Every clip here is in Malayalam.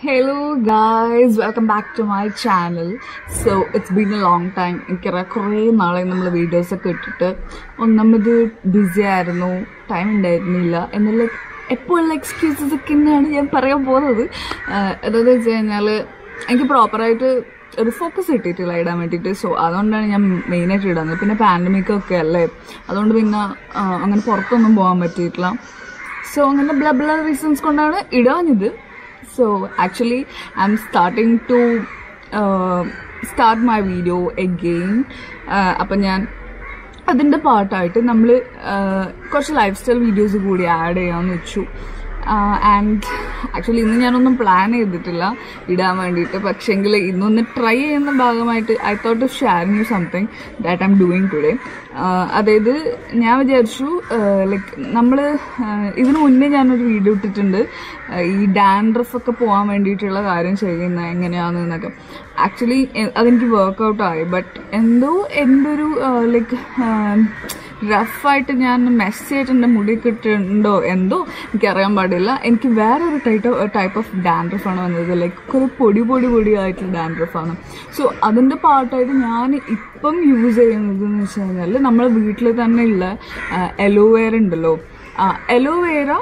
Hello guys, welcome back to my channel. So it's been a long time. എനിക്കറിയാം കുറേ നാളെ നമ്മൾ വീഡിയോസ് ഒക്കെ ഇട്ടിട്ട് ഒന്നാമത് ബിസി ആയിരുന്നു, ടൈം ഉണ്ടായിരുന്നില്ല എന്നുള്ള എപ്പോഴുള്ള എക്സ്ക്യൂസസ് ഒക്കെ തന്നെയാണ് ഞാൻ പറയാൻ പോകുന്നത്. എന്താണെന്ന് വെച്ച് കഴിഞ്ഞാൽ എനിക്ക് പ്രോപ്പറായിട്ട് ഒരു ഫോക്കസ് കിട്ടിയിട്ടില്ല ഇടാൻ വേണ്ടിയിട്ട്. സോ അതുകൊണ്ടാണ് ഞാൻ മെയിനായിട്ട് ഇടുന്നത്. പിന്നെ പാൻഡമിക് ഒക്കെ അല്ലേ, അതുകൊണ്ട് പിന്നെ അങ്ങനെ പുറത്തൊന്നും പോകാൻ പറ്റിയിട്ടില്ല. സോ അങ്ങനെ ബ്ല റീസൺസ് കൊണ്ടാണ് ഇടാഞ്ഞത്. So actually I'm starting to start my video again. അപ്പം ഞാൻ അതിൻ്റെ പാർട്ടായിട്ട് നമ്മൾ കുറച്ച് ലൈഫ് സ്റ്റൈൽ വീഡിയോസ് കൂടി ആഡ് ചെയ്യാമെന്ന് വെച്ചു. ആൻഡ് ആക്ച്വലി ഇന്ന് ഞാനൊന്നും പ്ലാൻ ചെയ്തിട്ടില്ല ഇടാൻ വേണ്ടിയിട്ട്, പക്ഷേങ്കിൽ ഇന്നൊന്ന് ട്രൈ ചെയ്യുന്ന ഭാഗമായിട്ട് I thought of sharing you something that I'm doing today. അതായത് ഞാൻ വിചാരിച്ചു ലൈക്ക് നമ്മൾ ഇതിനു മുന്നേ ഞാനൊരു വീഡിയോ ഇട്ടിട്ടുണ്ട് ഈ ഡാൻഡ്രഫ് ഒക്കെ പോകാൻ വേണ്ടിയിട്ടുള്ള കാര്യം ചെയ്യുന്നത് എങ്ങനെയാണെന്നൊക്കെ. ആക്ച്വലി അതെനിക്ക് വർക്കൗട്ടായി, ബട്ട് എന്തോ എൻ്റെ ഒരു ലൈക്ക് റഫായിട്ട് ഞാൻ മെസ്സായിട്ട് എൻ്റെ മുടി കിട്ടുന്നുണ്ടോ എന്തോ എനിക്കറിയാൻ പാടില്ല. എനിക്ക് വേറൊരു ടൈപ്പ് ഓഫ് ഡാൻഡ്രഫാണ് വന്നത്, ലൈക്ക് ഒരു പൊടി ആയിട്ടുള്ള ഡാൻഡ്രഫാണ്. സോ അതിൻ്റെ പാർട്ടായിട്ട് ഞാൻ ഇപ്പം യൂസ് ചെയ്യുന്നതെന്ന് വെച്ച് കഴിഞ്ഞാൽ നമ്മൾ വീട്ടിൽ തന്നെ ഉള്ള അലോവേര ഉണ്ടല്ലോ, അലോവേര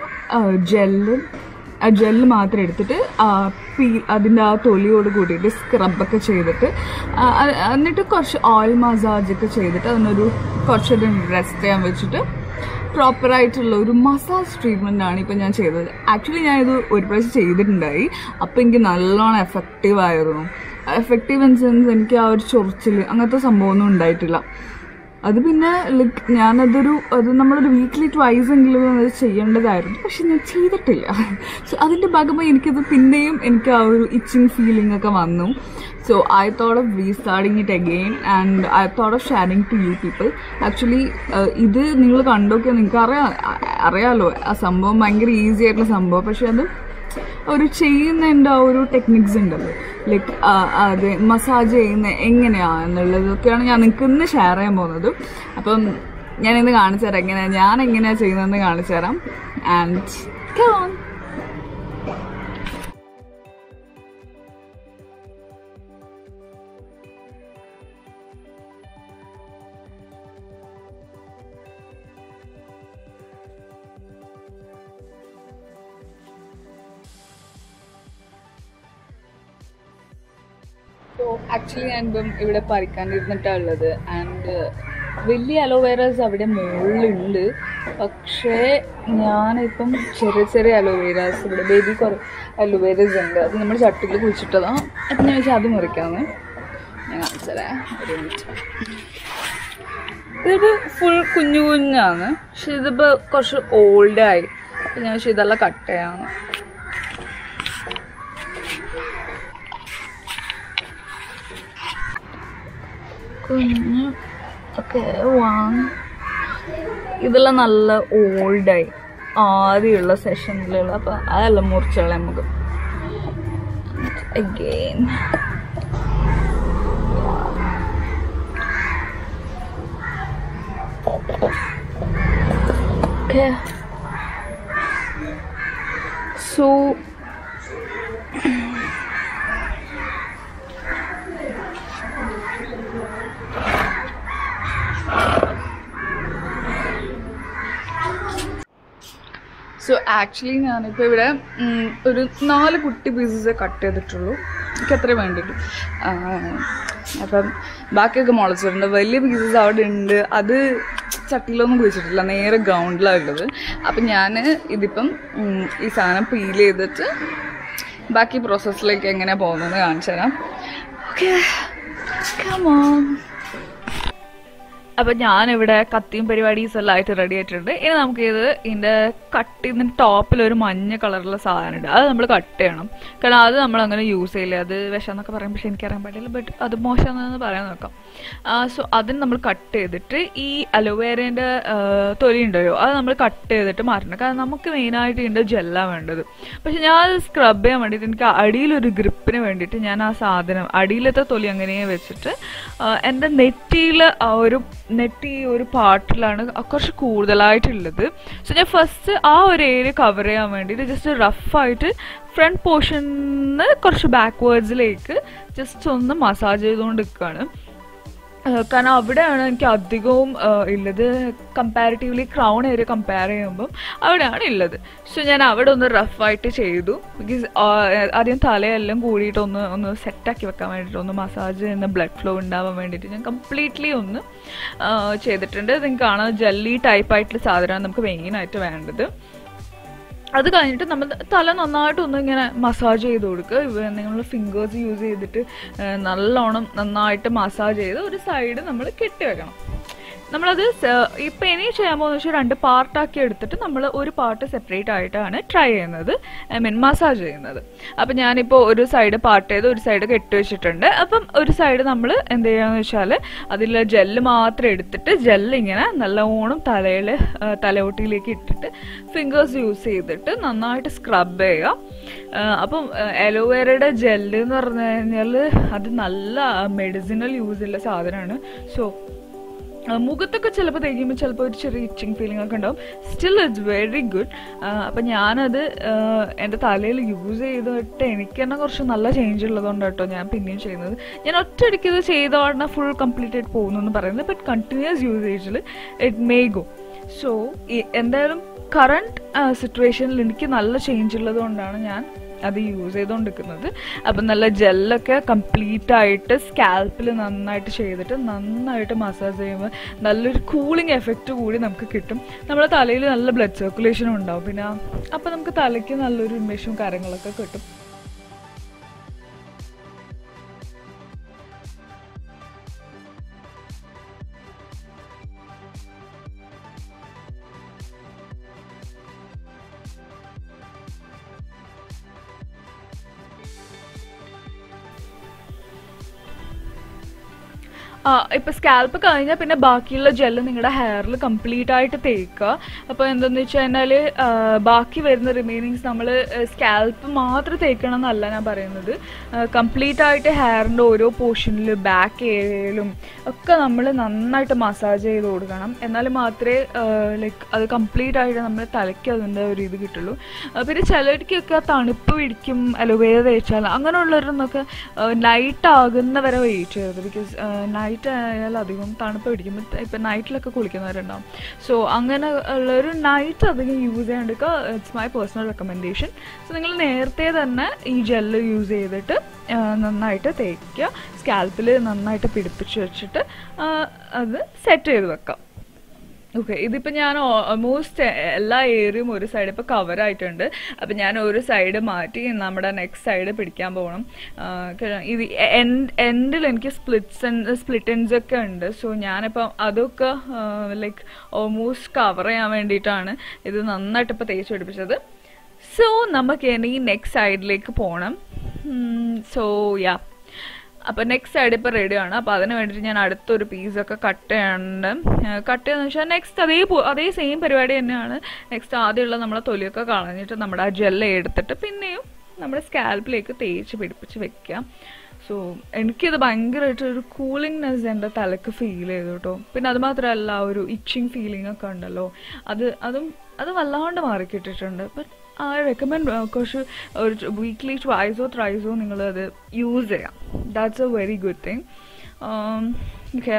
ജെല്ല് മാത്രം എടുത്തിട്ട് അതിൻ്റെ ആ തൊലിയോട് കൂടിയിട്ട് സ്ക്രബൊക്കെ ചെയ്തിട്ട് എന്നിട്ട് കുറച്ച് ഓയിൽ മസാജൊക്കെ ചെയ്തിട്ട് അതിനൊരു കുറച്ചൊരു റെസ്റ്റ് ചെയ്യാൻ വെച്ചിട്ട് പ്രോപ്പറായിട്ടുള്ള ഒരു മസാജ് ട്രീറ്റ്മെൻ്റ് ആണ് ഇപ്പം ഞാൻ ചെയ്തത്. ആക്ച്വലി ഞാനിത് ഒരു പ്രാവശ്യം ചെയ്തിട്ടുണ്ടായി. അപ്പം എനിക്ക് നല്ലോണം എഫക്റ്റീവായിരുന്നു. എഫക്റ്റീവ് ഇൻ സെൻസ് എനിക്ക് ആ ഒരു ചൊറിച്ചിൽ അങ്ങനത്തെ സംഭവമൊന്നും ഉണ്ടായിട്ടില്ല. അത് പിന്നെ ലൈക്ക് അത് നമ്മളൊരു വീക്ക്ലി ട്വൈസ് എങ്കിലും അത് ചെയ്യേണ്ടതായിരുന്നു, പക്ഷെ ഞാൻ ചെയ്തിട്ടില്ല. സോ അതിൻ്റെ ഭാഗമായി പിന്നെയും എനിക്ക് ആ ഒരു ഇച്ചിങ് ഫീലിംഗ് ഒക്കെ വന്നു. So I thought of restarting it again and I thought of sharing to you people. Actually ഇത് നിങ്ങൾ കണ്ടോക്കെ നിങ്ങൾക്ക് അറിയാലോ, ആ സംഭവം ഭയങ്കര ഈസി ആയിട്ടുള്ള സംഭവം. പക്ഷെ അത് ഒരു ചെയ്യുന്നതിൻ്റെ ആ ഒരു ടെക്നിക്സ് ഉണ്ടല്ലോ, ലൈക്ക് അത് മസാജ് ചെയ്യുന്ന എങ്ങനെയാണെന്നുള്ളതൊക്കെയാണ് ഞാൻ നിങ്ങൾക്ക് ഇന്ന് ഷെയർ ചെയ്യാൻ പോകുന്നത്. അപ്പം ഞാനിന്ന് കാണിച്ചു തരാം ഞാൻ എങ്ങനെയാണ് ചെയ്യുന്നതെന്ന് കാണിച്ചു തരാം. And come on. So actually ഞാനിപ്പം ഇവിടെ പറിക്കാണ്ടിരുന്നിട്ടാണ് ഉള്ളത്. ആൻഡ് വലിയ അലോവേരാസ് അവിടെ മുകളിലുണ്ട്, പക്ഷേ ഞാനിപ്പം ചെറിയ അലോവേരാസ് ഇവിടെ ബേബി കുറേ അലോവേരാസ് ഉണ്ട്. അത് നമ്മൾ ചട്ടിയിൽ കുഴിച്ചിട്ടതാണ്. അപ്പം ഞാൻ വെച്ചാൽ അത് മുറിക്കാമെന്ന് ഞാൻ കാണിച്ചുതരാം. ഒരു മിനിറ്റ്. ഇതിപ്പോൾ ഫുൾ കുഞ്ഞാണ്, പക്ഷെ ഇതിപ്പോൾ കുറച്ച് ഓൾഡായി. അപ്പം ഞാൻ വെച്ചാൽ ഇതെല്ലാം കട്ട് ചെയ്യാമെന്ന്. കുഞ്ഞ് ഓക്കെ ഇതെല്ലാം നല്ല ഓൾഡായി ആദ്യമുള്ള സെഷനിലുള്ള. അപ്പം അതെല്ലാം മുറിച്ചുള്ള നമുക്ക് അഗെയിൻ. ഓക്കെ സോ ആക്ച്വലി ഞാനിപ്പോൾ ഇവിടെ ഒരു 4 കുട്ടി പീസസേ കട്ട് ചെയ്തിട്ടുള്ളൂ. എനിക്ക് അത്രേ വേണ്ടിയിട്ടു. അപ്പം ബാക്കിയൊക്കെ മുളച്ചിട്ടുണ്ട്. വലിയ പീസസ് അവിടെ ഉണ്ട്. അത് ചട്ടിയിലൊന്നും കുഴിച്ചിട്ടില്ല, നേരെ ഗ്രൗണ്ടിലാണ് ഉള്ളത്. അപ്പം ഞാൻ ഇതിപ്പം ഈ സാധനം പീൽ ചെയ്തിട്ട് ബാക്കി പ്രോസസ്സിലേക്ക് എങ്ങനെയാണ് പോകുന്നതെന്ന് കാണിച്ചു തരാം. Okay come on. അപ്പം ഞാനിവിടെ കത്തിയും പരിപാടീസ് എല്ലാം ആയിട്ട് റെഡി ആയിട്ടുണ്ട്. ഇനി നമുക്കിത് ഇതിൻ്റെ കട്ട് ചെയ്യുന്നതിൻ്റെ ടോപ്പിലൊരു മഞ്ഞ കളറുള്ള സാധനമുണ്ട്, അത് നമ്മൾ കട്ട് ചെയ്യണം. കാരണം അത് നമ്മളങ്ങനെ യൂസ് ചെയ്യില്ല. അത് വിഷമെന്നൊക്കെ പറയും, പക്ഷെ എനിക്കറിയാൻ പാടില്ല. ബട്ട് അത് മോശമാണെന്ന് പറയാൻ നോക്കാം. സോ അതിന് നമ്മൾ കട്ട് ചെയ്തിട്ട് ഈ അലോവേരേൻ്റെ തൊലി ഉണ്ടല്ലോ അത് നമ്മൾ കട്ട് ചെയ്തിട്ട് മാറ്റണം. കാരണം നമുക്ക് മെയിനായിട്ട് ഇതിൻ്റെ ജെല്ലാണ് വേണ്ടത്. പക്ഷെ ഞാൻ അത് സ്ക്രബ് ചെയ്യാൻ വേണ്ടിയിട്ട് എനിക്ക് അടിയിലൊരു ഗ്രിപ്പിന് വേണ്ടിയിട്ട് ഞാൻ ആ സാധനം അടിയിലത്തെ തൊലി അങ്ങനെ വെച്ചിട്ട് എൻ്റെ നെറ്റിയിൽ ആ ഒരു നെറ്റ് ഈ ഒരു പാർട്ടിലാണ് കുറച്ച് കൂടുതലായിട്ടുള്ളത്. സോ ഞാൻ ഫസ്റ്റ് ആ ഒരു ഏരിയ കവർ ചെയ്യാൻ വേണ്ടിയിട്ട് ജസ്റ്റ് റഫായിട്ട് ഫ്രണ്ട് പോർഷനിൽ കുറച്ച് ബാക്ക്വേർഡ്സിലേക്ക് ജസ്റ്റ് ഒന്ന് മസാജ് ചെയ്തുകൊണ്ട് നിൽക്കുകയാണ്. കാരണം അവിടെയാണ് എനിക്ക് അധികവും ഉള്ളത്. കമ്പാരിറ്റീവ്ലി ക്രൗൺ ഏരിയ കമ്പയർ ചെയ്യുമ്പം അവിടെയാണ് ഉള്ളത്. സോ ഞാൻ അവിടെ ഒന്ന് റഫായിട്ട് ചെയ്തു. ബിക്കോസ് ആദ്യം തലയെല്ലാം കൂടിയിട്ട് ഒന്ന് സെറ്റാക്കി വെക്കാൻ വേണ്ടിയിട്ട്, ഒന്ന് മസാജ് ചെയ്യുന്ന ബ്ലഡ് ഫ്ലോ ഉണ്ടാവാൻ വേണ്ടിയിട്ട് ഞാൻ കംപ്ലീറ്റ്ലി ഒന്ന് ചെയ്തിട്ടുണ്ട്. നിങ്ങൾക്ക് കാണാം ജെല്ലി ടൈപ്പായിട്ടുള്ള സാധനമാണ് നമുക്ക് മെയിനായിട്ട് വേണ്ടത്. അത് കഴിഞ്ഞിട്ട് നമ്മൾ തല നന്നായിട്ടൊന്ന് ഇങ്ങനെ മസാജ് ചെയ്ത് കൊടുക്കുക. നിങ്ങൾ ഫിംഗേഴ്സ് യൂസ് ചെയ്തിട്ട് നന്നായിട്ട് മസാജ് ചെയ്ത് ഒരു സൈഡ് നമ്മൾ കെട്ടി വെക്കണം. നമ്മളത് ഇപ്പം ഇനി ചെയ്യാൻ പോകുന്ന വെച്ചാൽ 2 പാർട്ടാക്കി എടുത്തിട്ട് നമ്മൾ ഒരു പാർട്ട് സെപ്പറേറ്റ് ആയിട്ടാണ് ട്രൈ ചെയ്യുന്നത്, മസാജ് ചെയ്യുന്നത്. അപ്പം ഞാനിപ്പോൾ ഒരു സൈഡ് പാർട്ട് ചെയ്ത് ഒരു സൈഡ് കെട്ടി വെച്ചിട്ടുണ്ട്. അപ്പം ഒരു സൈഡ് നമ്മൾ എന്ത് ചെയ്യാന്ന് വെച്ചാൽ അതിൽ ജെല്ല് മാത്രം എടുത്തിട്ട് ജെല്ലിങ്ങനെ നല്ലോണം തലയോട്ടിയിലേക്ക് ഇട്ടിട്ട് ഫിംഗേഴ്സ് യൂസ് ചെയ്തിട്ട് നന്നായിട്ട് സ്ക്രബ് ചെയ്യുക. അപ്പം അലോവേരയുടെ ജെല്ല് എന്ന് പറഞ്ഞു കഴിഞ്ഞാൽ അത് നല്ല മെഡിസിനൽ യൂസ് ഉള്ള സാധനമാണ്. സോ മുഖത്തൊക്കെ ചിലപ്പോൾ തേക്കുമ്പോൾ ചിലപ്പോൾ ഒരു ചെറിയ ഇച്ചിങ് ഫീലിംഗ് ഒക്കെ ഉണ്ടാവും. Still it's very good. അപ്പം ഞാനത് എൻ്റെ തലയിൽ യൂസ് ചെയ്തിട്ട് എനിക്ക് തന്നെ കുറച്ച് നല്ല ചേഞ്ച് ഉള്ളതുകൊണ്ട് കേട്ടോ ഞാൻ പിന്നെയും ചെയ്യുന്നത്. ഞാൻ ഒറ്റയടിക്ക് ഇത് ചെയ്ത ഉടനെ ഫുൾ കംപ്ലീറ്റ് ആയിട്ട് പോകുന്നു പറയുന്നത്. ബട്ട് കണ്ടിന്യൂസ് യൂസേജിൽ ഇറ്റ് മേ ഗോ. സോ എന്തായാലും കറണ്ട് സിറ്റുവേഷനിൽ എനിക്ക് നല്ല ചേഞ്ച് ഉള്ളത് കൊണ്ടാണ് ഞാൻ അത് യൂസ് ചെയ്തുകൊണ്ടിരിക്കുന്നത്. അപ്പം നല്ല ജെല്ലൊക്കെ കംപ്ലീറ്റ് ആയിട്ട് സ്കാൽപ്പിൽ നന്നായിട്ട് ചെയ്തിട്ട് നന്നായിട്ട് മസാജ് ചെയ്യുമ്പോൾ നല്ലൊരു കൂളിംഗ് എഫക്റ്റ് കൂടി നമുക്ക് കിട്ടും. നമ്മുടെ തലയിൽ നല്ല ബ്ലഡ് സർക്കുലേഷനും ഉണ്ടാവും. പിന്നെ അപ്പം നമുക്ക് തലയ്ക്ക് നല്ലൊരു ഉന്മേഷവും കാര്യങ്ങളൊക്കെ കിട്ടും. ഇപ്പം സ്കാൽപ്പ് കഴിഞ്ഞാൽ പിന്നെ ബാക്കിയുള്ള ജെല്ല് നിങ്ങളുടെ ഹെയറിൽ കംപ്ലീറ്റ് ആയിട്ട് തേക്കുക. അപ്പോൾ എന്താണെന്ന് വെച്ച് കഴിഞ്ഞാൽ ബാക്കി വരുന്ന റിമൈനിങ്സ് നമ്മൾ സ്കാൽപ്പ് മാത്രം തേക്കണം എന്നല്ല ഞാൻ പറയുന്നത്. കംപ്ലീറ്റ് ആയിട്ട് ഹെയറിൻ്റെ ഓരോ പോർഷനിലും ബാക്ക് ഏരിയയിലും ഒക്കെ നമ്മൾ നന്നായിട്ട് മസാജ് ചെയ്ത് കൊടുക്കണം. എന്നാൽ മാത്രമേ ലൈക്ക് അത് കംപ്ലീറ്റ് ആയിട്ട് നമ്മൾ തലയ്ക്ക് അതിൻ്റെ ഒരു ഇത് കിട്ടുള്ളൂ. പിന്നെ ചിലർക്കൊക്കെ തണുപ്പ് പിടിക്കും അലോവേര തേച്ചാൽ. അങ്ങനെയുള്ളവരൊന്നൊക്കെ നൈറ്റ് ആകുന്നവരെ വെയിറ്റ് ചെയ്തത്. ബിക്കോസ് നൈറ്റ് ആയാൽ അധികം തണുപ്പ് പിടിക്കുമ്പോൾ ഇപ്പം നൈറ്റിലൊക്കെ കുളിക്കുന്നവരുണ്ടാവും. സോ അങ്ങനെ ഉള്ളൊരു നൈറ്റ് അധികം യൂസ് ചെയ്യാണ്ടിരിക്കുക. It's my personal recommendation. So നിങ്ങൾ നേരത്തെ തന്നെ ഈ ജെല്ല് യൂസ് ചെയ്തിട്ട് നന്നായിട്ട് തേക്കുക. സ്കാൽപ്പിൽ നന്നായിട്ട് പിടിപ്പിച്ച് വെച്ചിട്ട് അത് സെറ്റ് ചെയ്ത് വെക്കാം. ഓക്കെ, ഇതിപ്പോൾ ഞാൻ ഓൾമോസ്റ്റ് എല്ലാ ഏരിയയും ഒരു സൈഡ് ഇപ്പോൾ കവറായിട്ടുണ്ട്. അപ്പം ഞാൻ ഒരു സൈഡ് മാറ്റി നമ്മുടെ നെക്സ്റ്റ് സൈഡ് പിടിക്കാൻ പോകണം. ഇത് എൻഡിൽ എനിക്ക് സ്പ്ലിറ്റ് എൻഡ്സ് ഒക്കെ ഉണ്ട്. സോ ഞാനിപ്പം അതൊക്കെ ലൈക്ക് ഓൾമോസ്റ്റ് കവർ ചെയ്യാൻ വേണ്ടിയിട്ടാണ് ഇത് നന്നായിട്ട് ഇപ്പോൾ തേച്ച് പിടിപ്പിച്ചത്. സോ നമുക്ക് ഇനി നെക്സ്റ്റ് സൈഡിലേക്ക് പോകണം. സോ യാ, അപ്പോൾ നെക്സ്റ്റ് സൈഡ് ഇപ്പോൾ റെഡിയാണ്. അപ്പോൾ അതിന് വേണ്ടിയിട്ട് ഞാൻ അടുത്തൊരു പീസൊക്കെ കട്ട് ചെയ്യാനുണ്ട്. കട്ട് ചെയ്യാന്ന് വെച്ചാൽ നെക്സ്റ്റ് അതേ സെയിം പരിപാടി തന്നെയാണ്. നെക്സ്റ്റ് ആദ്യമുള്ള നമ്മളെ തൊലിയൊക്കെ കളഞ്ഞിട്ട് നമ്മുടെ ആ ജെല്ല എടുത്തിട്ട് പിന്നെയും നമ്മുടെ സ്കാൽപ്പിലേക്ക് തേച്ച് പിടിപ്പിച്ച് വെക്കാം. സോ എനിക്കിത് ഭയങ്കരമായിട്ട് ഒരു കൂളിങ്നെസ് എൻ്റെ തലക്ക് ഫീൽ ചെയ്തു കേട്ടോ. പിന്നെ അത് മാത്രമല്ല ഒരു ഇച്ചിങ് ഫീലിംഗ് ഒക്കെ ഉണ്ടല്ലോ, അത് വല്ലാണ്ട് മാറിക്കിട്ടിട്ടുണ്ട്. ബട്ട് ഐ റെക്കമെൻഡ് കുറച്ച് ഒരു വീക്ക്ലി ട്വൈസോ ത്രൈസോ നിങ്ങളത് യൂസ് ചെയ്യാം. That's a very good thing. Okay,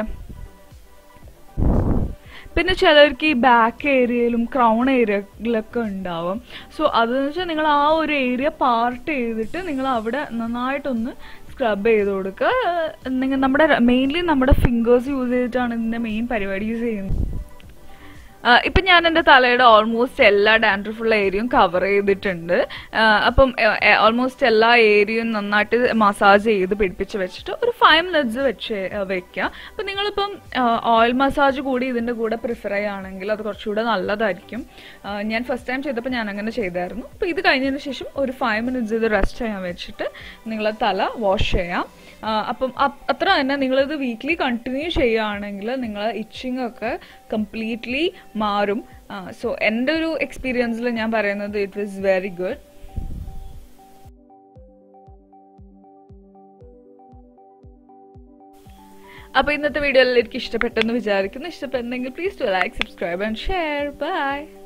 പിന്നെ ചിലർക്ക് ഈ ബാക്ക് ഏരിയയിലും ക്രൗൺ ഏരിയയിലൊക്കെ ഉണ്ടാവും. സോ അതെന്ന് വെച്ചാൽ നിങ്ങൾ ആ ഒരു ഏരിയ പാർട്ട് ചെയ്തിട്ട് നിങ്ങൾ അവിടെ നന്നായിട്ടൊന്ന് സ്ക്രബ് ചെയ്ത് കൊടുക്കുക. മെയിൻലി നമ്മുടെ ഫിംഗേഴ്സ് യൂസ് ചെയ്തിട്ടാണ് ഇതിൻ്റെ മെയിൻ പരിപാടീസ് ചെയ്യുന്നത്. ഇപ്പം ഞാൻ എൻ്റെ തലയുടെ ഓൾമോസ്റ്റ് എല്ലാ ഡാൻഡ്രഫുള്ള ഏരിയയും കവർ ചെയ്തിട്ടുണ്ട്. അപ്പം ഓൾമോസ്റ്റ് എല്ലാ ഏരിയയും നന്നായിട്ട് മസാജ് ചെയ്ത് പിടിപ്പിച്ച് വെച്ചിട്ട് ഒരു 5 minutes വെക്കുക. അപ്പം നിങ്ങളിപ്പം ഓയിൽ മസാജ് കൂടി ഇതിൻ്റെ കൂടെ പ്രിഫർ ചെയ്യുകയാണെങ്കിൽ അത് കുറച്ചുകൂടെ നല്ലതായിരിക്കും. ഞാൻ ഫസ്റ്റ് ടൈം ചെയ്തപ്പോൾ ഞാൻ അങ്ങനെ ചെയ്തായിരുന്നു. അപ്പോൾ ഇത് കഴിഞ്ഞതിന് ശേഷം ഒരു 5 minutes ഇത് റെസ്റ്റ് ചെയ്യാൻ വെച്ചിട്ട് നിങ്ങൾ തല വാഷ് ചെയ്യാം. അപ്പം അത്ര തന്നെ നിങ്ങളിത് വീക്ക്ലി കണ്ടിന്യൂ ചെയ്യുകയാണെങ്കിൽ നിങ്ങൾ ഇച്ചിങ് ഒക്കെ കംപ്ലീറ്റ്ലി മാറും. സോ എൻ്റെ ഒരു എക്സ്പീരിയൻസിൽ ഞാൻ പറയുന്നത് ഇറ്റ് വാസ് വെരി ഗുഡ്. അപ്പോൾ ഇന്നത്തെ വീഡിയോ എല്ലാവർക്കും ഇഷ്ടപ്പെട്ടെന്ന് വിചാരിക്കുന്നു. ഇഷ്ടപ്പെട്ടെങ്കിൽ please to like, subscribe and share. By.